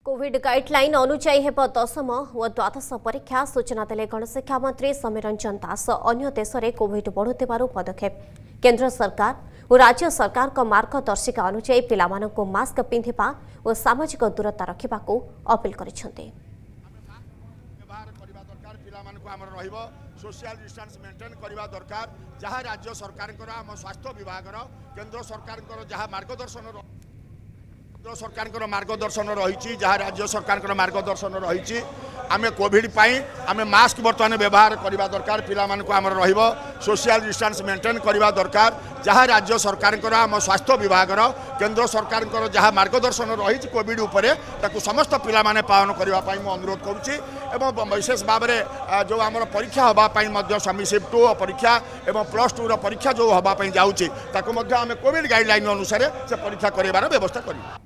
Covid guideline अनुଯାयी हेब दशम और द्वादश परीक्षा सूचना देले गणशिक्षा मंत्री समीर रंजन दास। अन्य देश में कोविड बढ़ुथिबारु पदक्षेप केंद्र सरकार और राज्य सरकार का मार्गदर्शिका अनुसार पिलामानंकु मास्क पिंधिबा और सामाजिक दूरता रखिबाकू अपील करिसेंते। सोशल डिस्टेंस मेंटेन करबा दरकार जहाँ राज्य सरकार स्वास्थ्य विभाग केंद्र सरकार जहाँ मार्गदर्शन रही जहाँ राज्य सरकार मार्गदर्शन रही आम कोविड आम मास्क बर्तमान व्यवहार करबा दरकार पिला मानक आमर रहिबो सोशल डिस्टेंस मेंटेन करबा दरकार जहाँ राज्य सरकार आम स्वास्थ्य विभाग केंद्र सरकार जहाँ मार्गदर्शन रही कोविड उपरे ताकू समस्त पिला माने पालन करने मु अनुरोध करुच्ची एवं विशेष भाव में जो आम परीक्षा होगापी सेमिस्टर 2 परीक्षा एवं +2 परीक्षा जो होगापी जाऊँगी आम कोविड गाइडलाइन अनुसार से परीक्षा करार व्यवस्था करूँ।